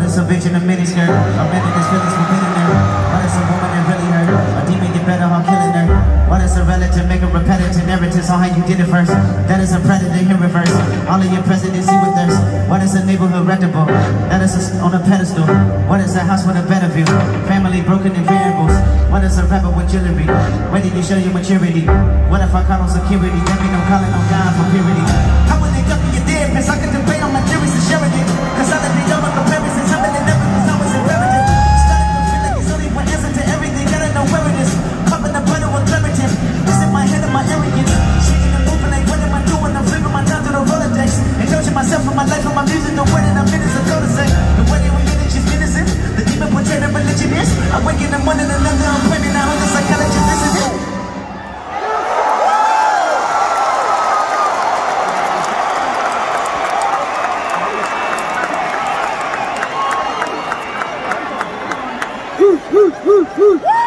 What is a bitch in a miniskirt? A man in his feelings for being there. What is a woman that really hurt? A demon get better on killing her. What is a relative? Make a repetitive narratives on how you did it first. That is a predator in reverse. All of your presidency with thirst. What is a neighborhood rectable? That is on a pedestal. What is a house with a better view? Family broken in variables. What is a rapper with jewelry? When did you show your maturity? What if I call on security? There be no calling on God for purity. I wouldn't up in your therapist. I could debate on my theories and sharing it. Cause I let me know my comparisons. I'm in never was always imperative. Starting to feel like it's only one answer to everything. Gotta know where it is. Popping the butter with clarity. It's in my head and my arrogance. Shaking and moving like what am I doing? I'm flipping my time to the Rolodex. Indulging myself for my life and my music. The way that I'm in is a cul-de-sac. The way that we live is just innocent. The demon portrayed a religion is. I wake in the morning and another I'm praying. I heard the psychologist, this is it. Woo!